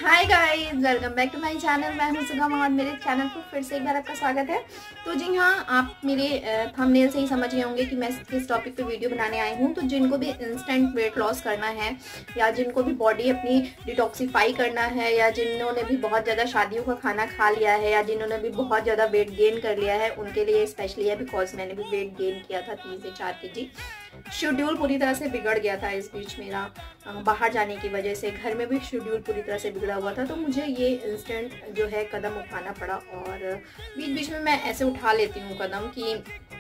Hi guys, welcome back to my channel. मैं हूं सुगम और मेरे चैनल पर फिर से एक बार आपका स्वागत है। तो जी हाँ, आप मेरे थंबनेल से ही समझ गए होंगे कि मैं किस टॉपिक पे वीडियो बनाने आई हूं। तो जिनको भी इंस्टेंट वेट लॉस करना है या जिनको भी बॉडी अपनी डिटॉक्सीफाई करना है या जिन्होंने भी बहुत ज़्यादा शादियों का खाना खा लिया है या जिन्होंने भी बहुत ज़्यादा वेट गेन कर लिया है, उनके लिए स्पेशली है। बिकॉज मैंने भी वेट गेन किया था 3 से 4 kg। शेड्यूल पूरी तरह से बिगड़ गया था इस बीच मेरा, बाहर जाने की वजह से घर में भी शेड्यूल पूरी तरह से बिगड़ा हुआ था। तो मुझे ये इंस्टेंट जो है कदम उठाना पड़ा और बीच बीच में मैं ऐसे उठा लेती हूँ कदम कि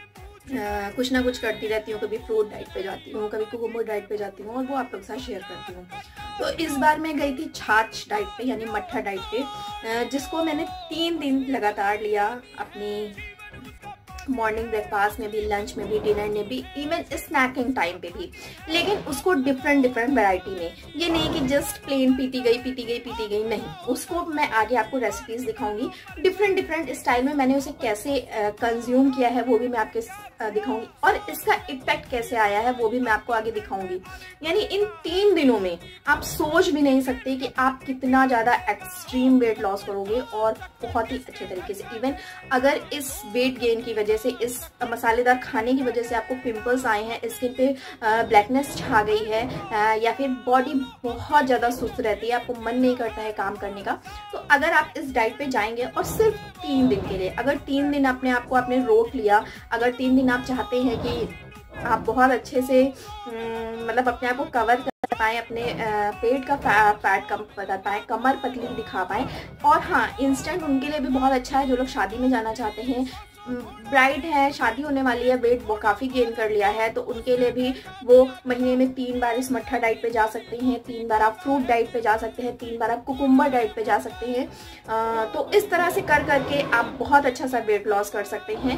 कुछ ना कुछ करती रहती हूँ। कभी फ्रूट डाइट पे जाती हूँ, कभी कुकुम्बर डाइट पे जाती हूँ और वो आप लोग के साथ शेयर करती हूँ। तो इस बार मैं गई थी छाछ डाइट पे, यानी मट्ठा डाइट पे, जिसको मैंने 3 दिन लगातार लिया। अपनी मॉर्निंग ब्रेकफास्ट में भी, लंच में भी, डिनर में भी, इवन स्नैकिंग टाइम पे भी, लेकिन उसको डिफरेंट वैरायटी में। ये नहीं कि जस्ट प्लेन पीती गई, नहीं। उसको मैं आगे आपको रेसिपीज दिखाऊंगी। डिफरेंट स्टाइल में मैंने उसे कैसे कंज्यूम किया है वो भी मैं आपके दिखाऊंगी और इसका इफेक्ट कैसे आया है वो भी मैं आपको आगे दिखाऊंगी। यानी इन 3 दिनों में आप सोच भी नहीं सकते कि आप कितना ज्यादा एक्सट्रीम वेट लॉस करोगे और बहुत ही अच्छे तरीके से। इवन अगर इस वेट गेन की वजह से, इस मसालेदार खाने की वजह से आपको पिंपल्स आए हैं, स्किन पे ब्लैकनेस छा गई है, या फिर बॉडी बहुत ज्यादा सुस्त रहती है, आपको मन नहीं करता है काम करने का, तो अगर आप इस डाइट पे जाएंगे और सिर्फ 3 दिन के लिए, अगर 3 दिन अपने आप को आपने रोक लिया, अगर 3 दिन आप चाहते हैं कि आप बहुत अच्छे से मतलब अपने आप को कवर कर पाए, अपने पेट का फैट कम कर पाए, कमर पतली दिखा पाए। और हाँ, इंस्टेंट उनके लिए भी बहुत अच्छा है जो लोग शादी में जाना चाहते हैं, ब्राइड है, शादी होने वाली है, वेट वो काफ़ी गेन कर लिया है, तो उनके लिए भी वो महीने में 3 बार इस मट्ठा डाइट पे जा सकते हैं, 3 बार आप फ्रूट डाइट पे जा सकते हैं, 3 बार आप कुकुम्बर डाइट पे जा सकते हैं। तो इस तरह से कर करके आप बहुत अच्छा सा वेट लॉस कर सकते हैं।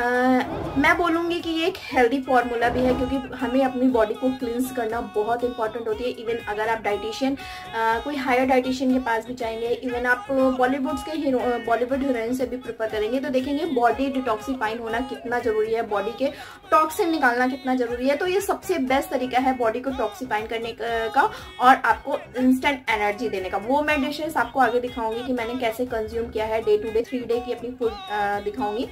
मैं बोलूँगी कि ये एक हेल्दी फॉर्मूला भी है, क्योंकि हमें अपनी बॉडी को क्लींस करना बहुत इंपॉर्टेंट होती है। इवन अगर आप डाइटिशियन, कोई हायर डाइटिशियन के पास भी जाएंगे, इवन आप बॉलीवुड हीरोइन से भी प्रेफर करेंगे, तो देखेंगे बॉडी डिटॉक्सीफाइन होना कितना जरूरी है, बॉडी के टॉक्सिन निकालना कितना जरूरी है। तो ये सबसे बेस्ट तरीका है बॉडी को टॉक्सीफाइन करने का और आपको इंस्टेंट एनर्जी देने का। वो मैं डिशेस आपको आगे दिखाऊंगी कि मैंने कैसे कंज्यूम किया है, डे टू डे 3 डे की अपनी फूड दिखाऊंगी।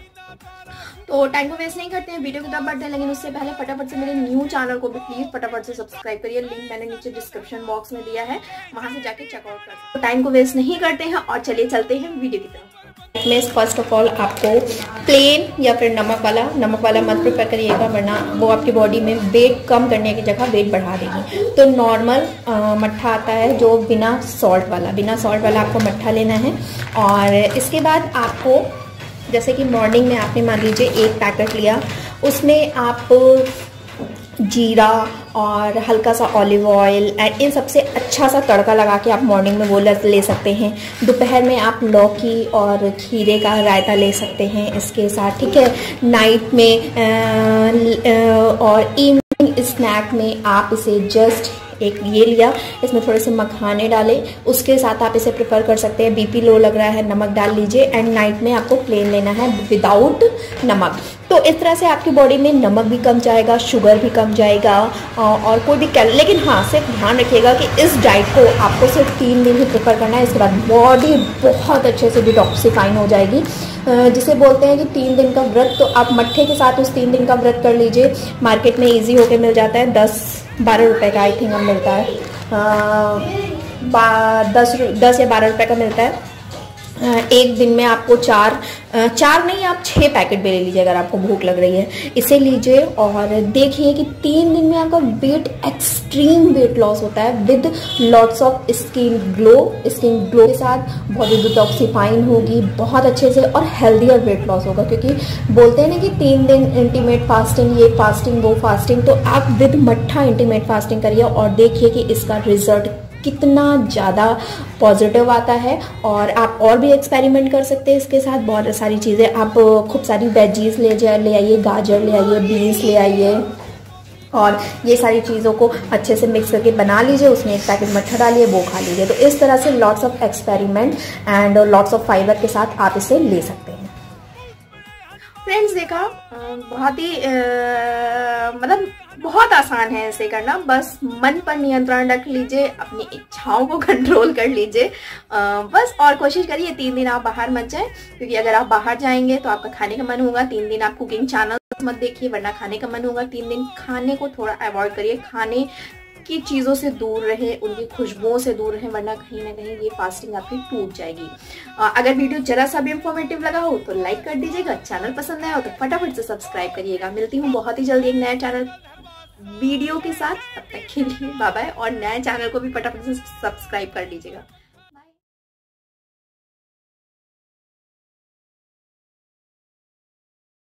तो टाइम को वेस्ट नहीं करते हैं, वीडियो की तरफ बढ़ते हैं, लेकिन उससे पहले फटाफट से मेरे न्यू चैनल को भी प्लीज फटाफट से सब्सक्राइब करिए। लिंक मैंने नीचे डिस्क्रिप्शन बॉक्स में दिया है, वहां से जाके चेकआउट कर। तो टाइम को वेस्ट नहीं करते हैं और चलिए चलते हैं वीडियो की तरफ। में फर्स्ट ऑफ ऑल आपको प्लेन या फिर नमक वाला मत प्रेफर करिएगा, वरना वो आपकी बॉडी में वेट कम करने की जगह वेट बढ़ा देगी। तो नॉर्मल मट्ठा आता है जो बिना सॉल्ट वाला आपको मट्ठा लेना है। और इसके बाद आपको, जैसे कि मॉर्निंग में आपने मान लीजिए 1 पैकेट लिया, उसमें आप जीरा और हल्का सा ऑलिव ऑयल एंड इन सबसे अच्छा सा तड़का लगा के आप मॉर्निंग में वो ले सकते हैं। दोपहर में आप लौकी और खीरे का रायता ले सकते हैं इसके साथ, ठीक है। नाइट में और इवनिंग स्नैक में आप इसे जस्ट एक ये लिया, इसमें थोड़े से मखाने डाले, उसके साथ आप इसे प्रेफर कर सकते हैं। बीपी लो लग रहा है, नमक डाल लीजिए। एंड नाइट में आपको प्लेन लेना है विदाउट नमक। तो इस तरह से आपकी बॉडी में नमक भी कम जाएगा, शुगर भी कम जाएगा और कोई भी लेकिन हाँ, सिर्फ ध्यान रखिएगा कि इस डाइट को आपको सिर्फ 3 दिन ही प्रेफर करना है। इसके बाद बॉडी बहुत अच्छे से डिटॉक्सीफाइन हो जाएगी, जिसे बोलते हैं कि 3 दिन का व्रत। तो आप मट्ठे के साथ उस 3 दिन का व्रत कर लीजिए। मार्केट में ईजी होके मिल जाता है, 10-12 रुपये का आई थिंक अब मिलता है, 10 या 12 रुपये का मिलता है। एक दिन में आपको 4 नहीं, आप 6 पैकेट भी ले लीजिए अगर आपको भूख लग रही है, इसे लीजिए और देखिए कि 3 दिन में आपका एक्सट्रीम वेट लॉस होता है with lots of skin glow के साथ बॉडी डिटॉक्सीफाइन होगी बहुत अच्छे से और हेल्दियर वेट लॉस होगा। क्योंकि बोलते हैं ना कि 3 दिन इंटीमेट फास्टिंग, ये फास्टिंग वो फास्टिंग, तो आप विद मट्ठा इंटीमेट फास्टिंग करिए और देखिए कि इसका रिजल्ट कितना ज़्यादा पॉजिटिव आता है। और आप और भी एक्सपेरिमेंट कर सकते हैं इसके साथ, बहुत सारी चीज़ें। आप खूब सारी वेजीज ले आइए, गाजर ले आइए, बीन्स ले आइए और ये सारी चीज़ों को अच्छे से मिक्स करके बना लीजिए, उसमें 1 पैकेट मट्ठा डालिए, वो खा लीजिए। तो इस तरह से lots of experiment and lots of fibre के साथ आप इसे ले सकते हैं। फ्रेंड्स देखा, बहुत ही मतलब बहुत आसान है ऐसे करना, बस मन पर नियंत्रण रख लीजिए, अपनी इच्छाओं को कंट्रोल कर लीजिए बस। और कोशिश करिए 3 दिन आप बाहर मत जाएं, क्योंकि अगर आप बाहर जाएंगे तो आपका खाने का मन होगा। 3 दिन आप कुकिंग चैनल मत देखिए, वरना खाने का मन होगा। 3 दिन खाने को थोड़ा अवॉइड करिए, खाने की चीज़ों से दूर रहे, उनकी खुशबुओं से दूर रहे, वरना कहीं ना कहीं ये फास्टिंग आपकी टूट जाएगी। अगर वीडियो जरा सा भी इंफॉर्मेटिव लगा हो तो लाइक कर दीजिएगा, चैनल पसंद आया हो तो फटाफट से सब्सक्राइब करिएगा। मिलती हूँ बहुत ही जल्दी एक नया चैनल वीडियो के साथ, तब तक के लिए बाय बाय। और नए चैनल को भी फटाफट से सब्सक्राइब कर लीजिएगा।